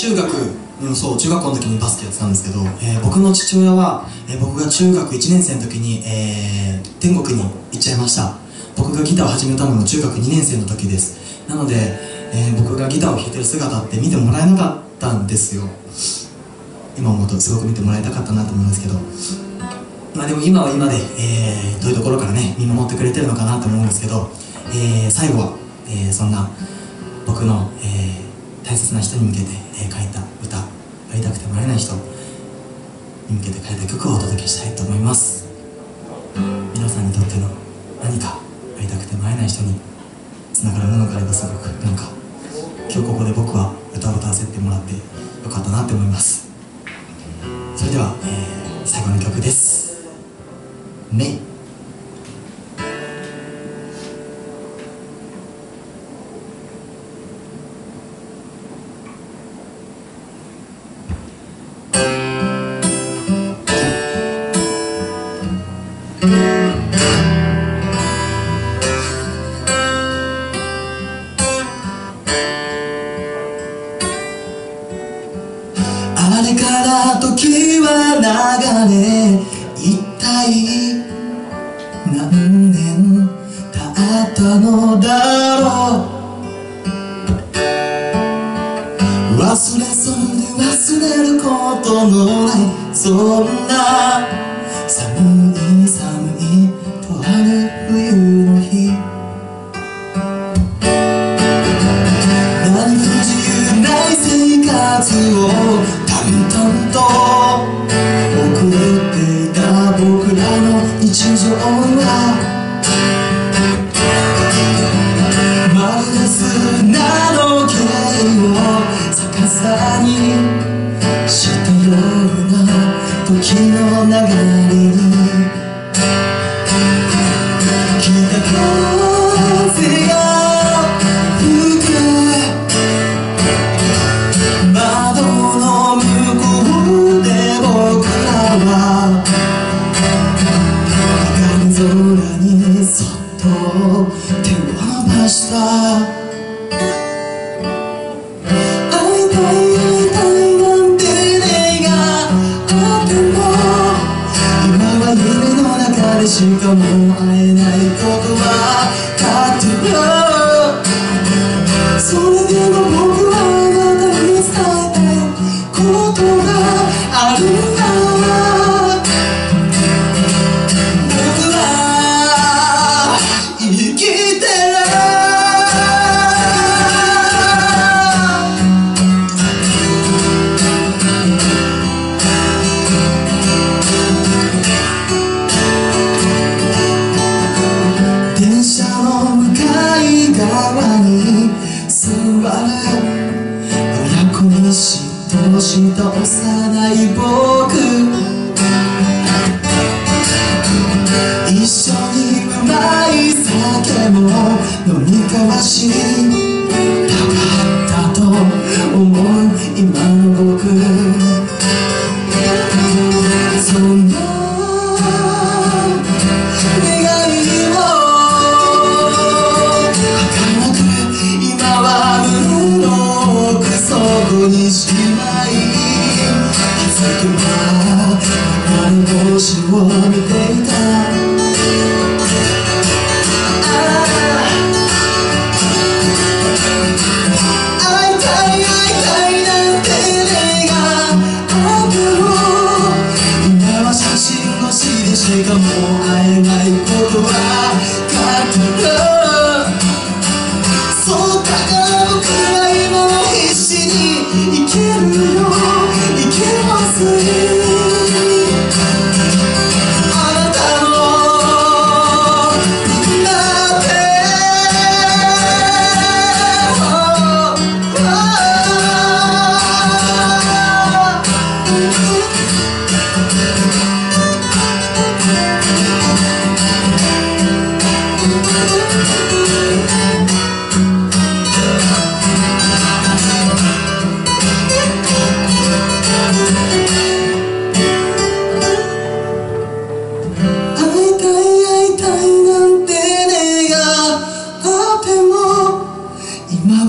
中学校の時にバスケやってたんですけど、僕の父親は、僕が中学1年生の時に、天国に行っちゃいました。僕がギターを始めたのが中学2年生の時です。なので、僕がギターを弾いてる姿って見てもらえなかったんですよ。今思うとすごく見てもらいたかったなと思うんですけど、まあでも今は今で、どういうところからね見守ってくれてるのかなと思うんですけど、最後は、そんな僕の、大切な人に向けて、書いた歌、会いたくても会えない人に向けて書いた曲をお届けしたいと思います。皆さんにとっての何か会いたくても会えない人につながるものがあれば、すごくなんか今日ここで僕は歌を歌わせてもらってよかったなって思います。それでは、最後の曲です。メイ。あれから時は流れ、一体何年経ったのだろう。忘れそうで忘れることのない、そんな寒い寒いとある冬の日、何不自由ない生活を淡々と遅れていた僕らの日常は、まるで砂の毛を逆さにしたような時の流れに、北風が吹く窓の向こうで僕らは明るい空にそっと手を伸ばした。会いたい会いたいなんて願あっても、今は夢の中でしかもう会えないことは勝手よ。それでも僕はあなたに伝えたいことがあるんだ。僕は生きてる。電車の向かい側に座る親子に嫉妬した幼い僕、一緒にうまい酒も飲み交わしたかったと思う今の僕、そんな願いを儚く今は胸の奥底にしまい、気づけば流れ星を見ていた。会いたい会いたいなんて願あっても、今は写真越しでしかもう会えないことは勝手だ。そうだから僕は今も必死に生きるよ、生きます。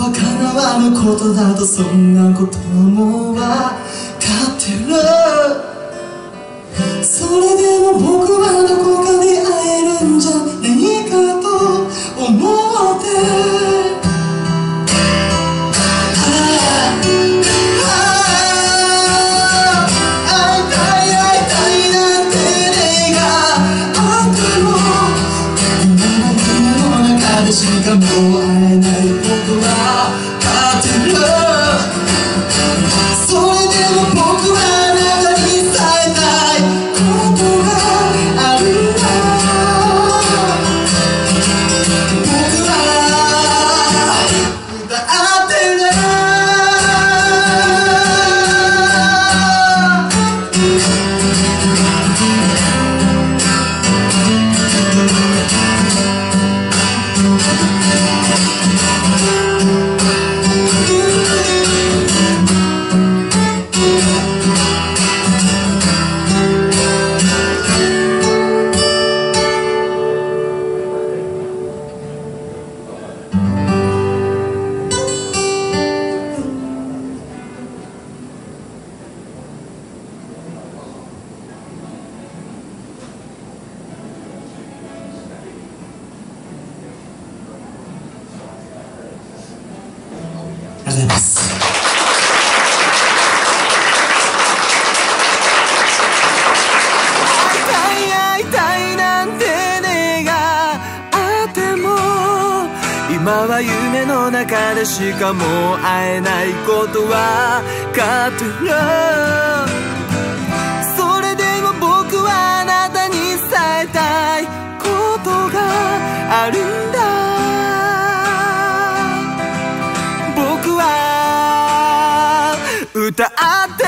は叶わぬことだと、そんなこともわかってる。それでも僕はどこかで会えるんじゃないかと思ってしかもう会えないことは勝ってる。それでも僕はあなたに伝えたいことがあるんだ。僕は歌ってる。ありがとうございます。 会いたいなんて願っても、今は夢の中でしかもう会えないことは勝ってる。それでも僕はあなたに伝えたいことがあるんだ。歌って